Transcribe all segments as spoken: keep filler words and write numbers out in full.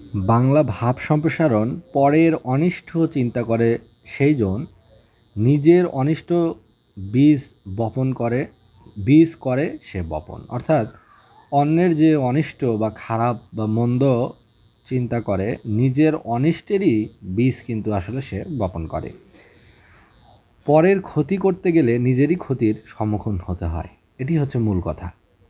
বাংলা ভাব সম্প্রসারণ পরের অনিষ্ট চিন্তা করে সেই জন নিজের অনিষ্ট বীজ বপন করে বীজ করে সে বপন। অর্থাৎ অন্যের যে অনিষ্ট বা খারাপ বা মন্দ চিন্তা করে নিজের অনিষ্টেরই বীজ কিন্তু আসলে সে বপন করে। পরের ক্ষতি করতে গেলে নিজেরই ক্ষতির সম্মুখীন হতে হয়, এটি হচ্ছে মূল কথা।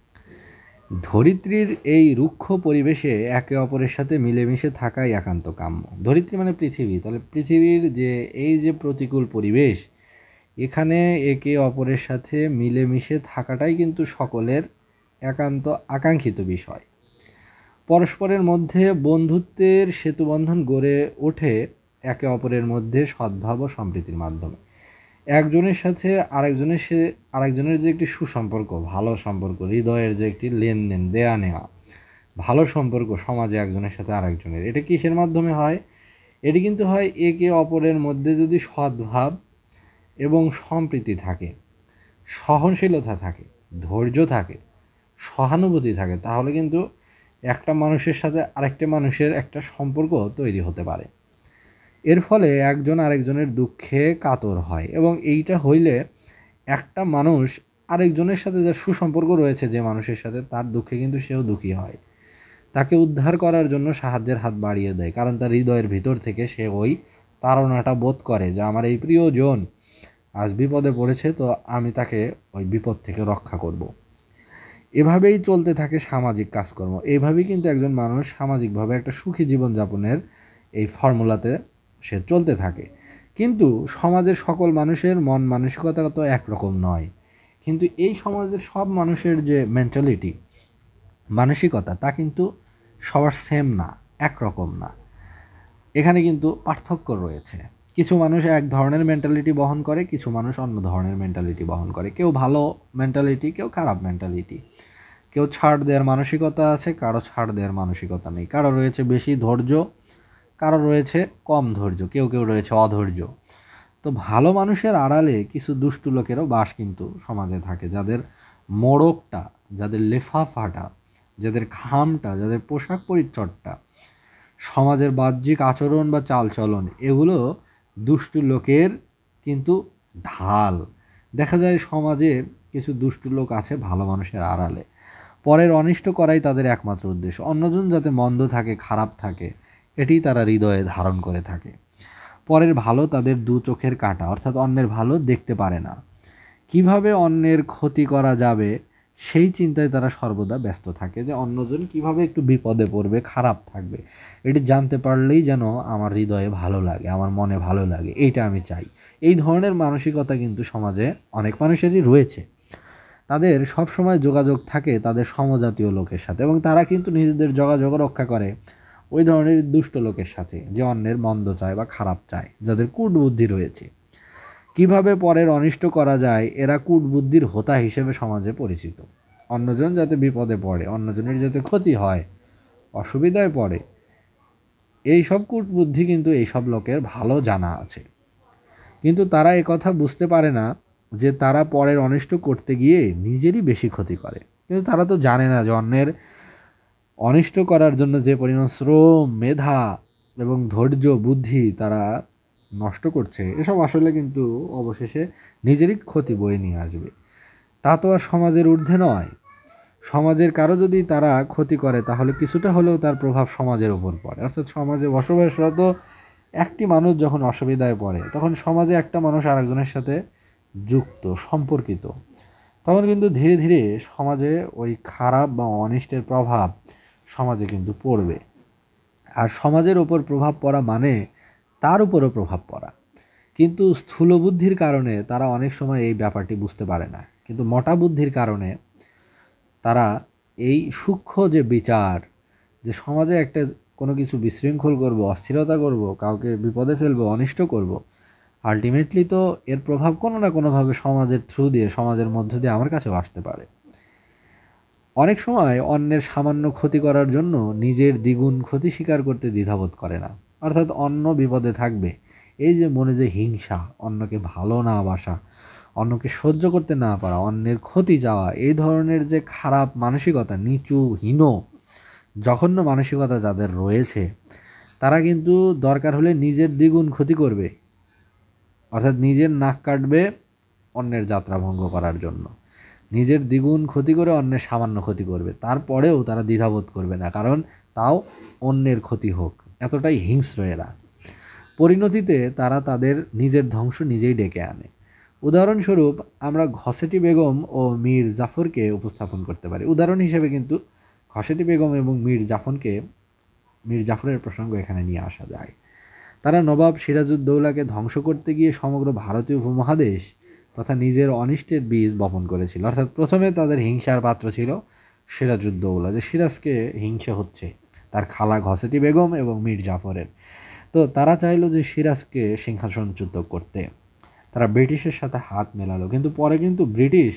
ধরিত্রীর এই রুক্ষ পরিবেশে একে অপরের সাথে মিলেমিশে থাকাই একান্ত কাম্য। ধরিত্রী মানে পৃথিবী, তাহলে পৃথিবীর যে এই যে প্রতিকূল পরিবেশ, এখানে একে অপরের সাথে মিলেমিশে থাকাটাই কিন্তু সকলের একান্ত আকাঙ্ক্ষিত বিষয়। পরস্পরের মধ্যে বন্ধুত্বের সেতুবন্ধন গড়ে ওঠে একে অপরের মধ্যে সদ্ভাব ও সম্প্রীতির মাধ্যমে। একজনের সাথে আরেকজনের সে আরেকজনের যে একটি সুসম্পর্ক, ভালো সম্পর্ক, হৃদয়ের যে একটি লেনদেন, দেয়া নেওয়া, ভালো সম্পর্ক সমাজে একজনের সাথে আরেকজনের, এটা কিসের মাধ্যমে হয়? এটি কিন্তু হয় একে অপরের মধ্যে যদি সদ্ভাব এবং সম্প্রীতি থাকে, সহনশীলতা থাকে, ধৈর্য থাকে, সহানুভূতি থাকে, তাহলে কিন্তু একটা মানুষের সাথে আরেকটা মানুষের একটা সম্পর্ক তৈরি হতে পারে। এর ফলে একজন আরেকজনের দুঃখে কাতর হয় এবং এইটা হইলে একটা মানুষ আরেকজনের সাথে যার সুসম্পর্ক রয়েছে যে মানুষের সাথে, তার দুঃখে কিন্তু সেও দুঃখী হয়, তাকে উদ্ধার করার জন্য সাহায্যের হাত বাড়িয়ে দেয়। কারণ তার হৃদয়ের ভিতর থেকে সে ওই তাড়নাটা বোধ করে যে আমার এই প্রিয়জন আজ বিপদে পড়েছে, তো আমি তাকে ওই বিপদ থেকে রক্ষা করব। এভাবেই চলতে থাকে সামাজিক কাজকর্ম। এইভাবেই কিন্তু একজন মানুষ সামাজিকভাবে একটা সুখী জীবনযাপনের এই ফর্মুলাতে সে চলতে থাকে। কিন্তু সমাজের সকল মানুষের মন মানসিকতা তো একরকম নয়। কিন্তু এই সমাজের সব মানুষের যে মেন্টালিটি, মানসিকতা, তা কিন্তু সবার সেম না, একরকম না। এখানে কিন্তু পার্থক্য রয়েছে। কিছু মানুষ এক ধরনের মেন্টালিটি বহন করে, কিছু মানুষ অন্য ধরনের মেন্টালিটি বহন করে। কেউ ভালো মেন্টালিটি, কেউ খারাপ মেন্টালিটি। কেউ ছাড় দেওয়ার মানসিকতা আছে, কারো ছাড় দেওয়ার মানসিকতা নেই। কারো রয়েছে বেশি ধৈর্য, কারো রয়েছে কম ধৈর্য, কেউ কেউ রয়েছে অধৈর্য। তো ভালো মানুষের আড়ালে কিছু দুষ্টু লোকেরও বাস কিন্তু সমাজে থাকে, যাদের মোড়কটা, যাদের লেফাফাটা, যাদের খামটা, যাদের পোশাক পরিচ্ছদটা, সমাজের বাহ্যিক আচরণ বা চালচলন, এগুলো দুষ্টু লোকের কিন্তু ঢাল। দেখা যায় সমাজে কিছু দুষ্টু লোক আছে ভালো মানুষের আড়ালে, পরের অনিষ্ট করাই তাদের একমাত্র উদ্দেশ্য। অন্যজন যাতে মন্দ থাকে, খারাপ থাকে, এটি তারা হৃদয়ে ধারণ করে থাকে। পরের ভালো তাদের দু চোখের কাঁটা, অর্থাৎ অন্যের ভালো দেখতে পারে না। কিভাবে অন্যের ক্ষতি করা যাবে সেই চিন্তায় তারা সর্বদা ব্যস্ত থাকে, যে অন্যজন কিভাবে একটু বিপদে পড়বে, খারাপ থাকবে, এটি জানতে পারলেই যেন আমার হৃদয়ে ভালো লাগে, আমার মনে ভালো লাগে, এইটা আমি চাই। এই ধরনের মানসিকতা কিন্তু সমাজে অনেক মানুষেরই রয়েছে। তাদের সব সময় যোগাযোগ থাকে তাদের সমজাতীয় লোকের সাথে, এবং তারা কিন্তু নিজেদের যোগাযোগ রক্ষা করে ওই ধরনের দুষ্ট লোকের সাথে, যে অন্যের মন্দ চায় বা খারাপ চায়, যাদের কূট বুদ্ধি রয়েছে। কিভাবে পরের অনিষ্ট করা যায়, এরা কূট বুদ্ধির হোতা হিসেবে সমাজে পরিচিত। অন্যজন যাতে বিপদে পড়ে, অন্যজনের যাতে ক্ষতি হয়, অসুবিধায় পড়ে, এই সব কূট বুদ্ধি কিন্তু এইসব লোকের ভালো জানা আছে। কিন্তু তারা একথা বুঝতে পারে না যে তারা পরের অনিষ্ট করতে গিয়ে নিজেরই বেশি ক্ষতি করে। কিন্তু তারা তো জানে না যে অন্যের অনিষ্ট করার জন্য যে পরিমাণ শ্রম, মেধা এবং ধৈর্য, বুদ্ধি তারা নষ্ট করছে, এসব আসলে কিন্তু অবশেষে নিজেরই ক্ষতি বয়ে নিয়ে আসবে। তা তো আর সমাজের ঊর্ধ্বে নয়। সমাজের কারো যদি তারা ক্ষতি করে, তাহলে কিছুটা হলেও তার প্রভাব সমাজের উপর পড়ে। অর্থাৎ সমাজে বসবাসরত একটি মানুষ যখন অসুবিধায় পড়ে, তখন সমাজে একটা মানুষ আরেকজনের সাথে যুক্ত, সম্পর্কিত, তখন কিন্তু ধীরে ধীরে সমাজে ওই খারাপ বা অনিষ্টের প্রভাব সমাজে কিন্তু পড়বে। আর সমাজের ওপর প্রভাব পড়া মানে তার উপরও প্রভাব পড়া। কিন্তু স্থূল বুদ্ধির কারণে তারা অনেক সময় এই ব্যাপারটি বুঝতে পারে না। কিন্তু মোটা বুদ্ধির কারণে তারা এই সূক্ষ্ম যে বিচার, যে সমাজে একটা কোনো কিছু বিশৃঙ্খল করব, অস্থিরতা করব, কাউকে বিপদে ফেলবো, অনিষ্ট করব, আলটিমেটলি তো এর প্রভাব কোনো না কোনোভাবে সমাজের থ্রু দিয়ে, সমাজের মধ্য দিয়ে আমার কাছেও আসতে পারে। অনেক সময় অন্যের সামান্য ক্ষতি করার জন্য নিজের দ্বিগুণ ক্ষতি স্বীকার করতে দ্বিধাবোধ করে না। অর্থাৎ অন্য বিপদে থাকবে, এই যে মনে যে হিংসা, অন্যকে ভালো না বাসা, অন্যকে সহ্য করতে না পারা, অন্যের ক্ষতি চাওয়া, এই ধরনের যে খারাপ মানসিকতা, নিচু হীন জঘন্য মানসিকতা যাদের রয়েছে তারা কিন্তু দরকার হলে নিজের দ্বিগুণ ক্ষতি করবে, অর্থাৎ নিজের নাক কাটবে অন্যের যাত্রা ভঙ্গ করার জন্য, নিজের দ্বিগুণ ক্ষতি করে অন্যের সামান্য ক্ষতি করবে, তারপরেও তারা দ্বিধাবোধ করবে না, কারণ তাও অন্যের ক্ষতি হোক, এতটাই হিংস্র এরা। পরিণতিতে তারা তাদের নিজের ধ্বংস নিজেই ডেকে আনে। উদাহরণস্বরূপ আমরা ঘসেটি বেগম ও মীর জাফরকে উপস্থাপন করতে পারি। উদাহরণ হিসেবে কিন্তু ঘসেটি বেগম এবং মীর জাফরকে মীর জাফরের প্রসঙ্গ এখানে নিয়ে আসা যায়। তারা নবাব সিরাজউদ্দৌলাকে ধ্বংস করতে গিয়ে সমগ্র ভারতীয় উপমহাদেশ তথা নিজের অনিষ্টের বীজ বপন করেছিল। অর্থাৎ প্রথমে তাদের হিংসার পাত্র ছিল সিরাজউদ্দৌলা, যে সিরাজকে হিংসা হচ্ছে তার খালা ঘসেটি বেগম এবং মীর জাফরের। তো তারা চাইলো যে সিরাজকে সিংহাসনচ্যুত করতে, তারা ব্রিটিশের সাথে হাত মেলালো, কিন্তু পরে কিন্তু ব্রিটিশ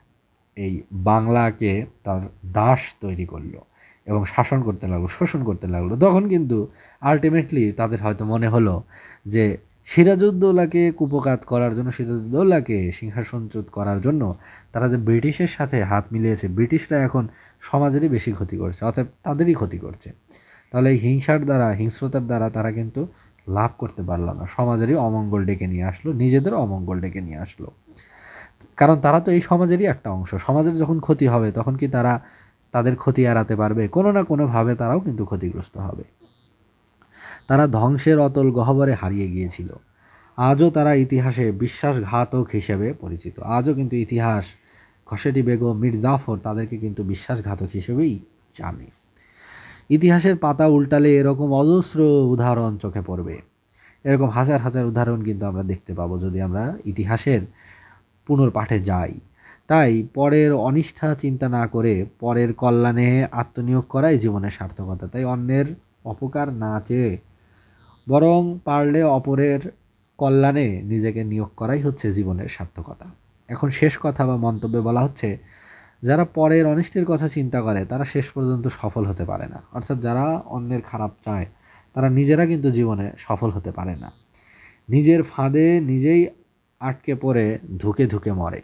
এই বাংলাকে তার দাস তৈরি করলো এবং শাসন করতে লাগলো, শোষণ করতে লাগলো। তখন কিন্তু আলটিমেটলি তাদের হয়তো মনে হলো যে সিরাজউদ্দৌলাকে কুপকাত করার জন্য, সিরাজউদ্দৌলাকে সিংহাসনচ্যুত করার জন্য তারা যে ব্রিটিশের সাথে হাত মিলিয়েছে, ব্রিটিশরা এখন সমাজেরই বেশি ক্ষতি করছে, অর্থাৎ তাদেরই ক্ষতি করছে। তাহলে এই হিংসার দ্বারা, হিংস্রতার দ্বারা তারা কিন্তু লাভ করতে পারলো না, সমাজেরই অমঙ্গল ডেকে নিয়ে আসলো, নিজেদের অমঙ্গল ডেকে নিয়ে আসলো। কারণ তারা তো এই সমাজেরই একটা অংশ, সমাজের যখন ক্ষতি হবে তখন কি তারা তাদের ক্ষতি এড়াতে পারবে? কোনো না কোনোভাবে তারাও কিন্তু ক্ষতিগ্রস্ত হবে। তারা ধ্বংসের অতল গহ্বরে হারিয়ে গিয়েছিল। আজও তারা ইতিহাসে বিশ্বাসঘাতক হিসেবে পরিচিত। আজও কিন্তু ইতিহাস ঘসেটি বেগম, মীর জাফর তাদেরকে কিন্তু বিশ্বাসঘাতক হিসেবেই জানে। ইতিহাসের পাতা উল্টালে এরকম অজস্র উদাহরণ চোখে পড়বে। এরকম হাজার হাজার উদাহরণ কিন্তু আমরা দেখতে পাবো যদি আমরা ইতিহাসের পুনর্পাঠে যাই। তাই পরের অনিষ্ঠা চিন্তা না করে পরের কল্যাণে আত্মনিয়োগ করাই জীবনের সার্থকতা। তাই অন্যের অপকার না চেয়ে বরং পারলে অপরের কল্যাণে নিজেকে নিয়োগ করাই হচ্ছে জীবনের সার্থকতা। এখন শেষ কথা বা মন্তব্যে বলা হচ্ছে, যারা পরের অনিষ্টের কথা চিন্তা করে তারা শেষ পর্যন্ত সফল হতে পারে না। অর্থাৎ যারা অন্যের খারাপ চায় তারা নিজেরা কিন্তু জীবনে সফল হতে পারে না, নিজের ফাঁদে নিজেই আটকে পড়ে ধুকে ধুকে মরে।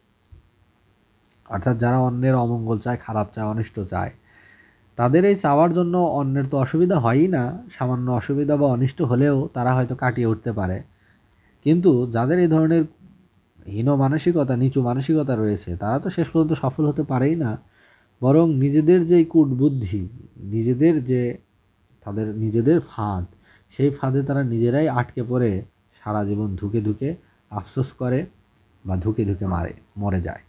অর্থাৎ যারা অন্যের অমঙ্গল চায়, খারাপ চায়, অনিষ্ট চায়, তাদের এই চাওয়ার জন্য অন্যের তো অসুবিধা হয়ই না, সামান্য অসুবিধা বা অনিষ্ট হলেও তারা হয়তো কাটিয়ে উঠতে পারে। কিন্তু যাদের এই ধরনের হীন মানসিকতা, নিচু মানসিকতা রয়েছে, তারা তো শেষ পর্যন্ত সফল হতে পারেই না, বরং নিজেদের যে কূটবুদ্ধি, নিজেদের যে তাদের নিজেদের ফাঁদ, সেই ফাঁদে তারা নিজেরাই আটকে পড়ে সারা জীবন ধুকে ধুকে আফসোস করে বা ধুকে ধুকে মারে মরে যায়।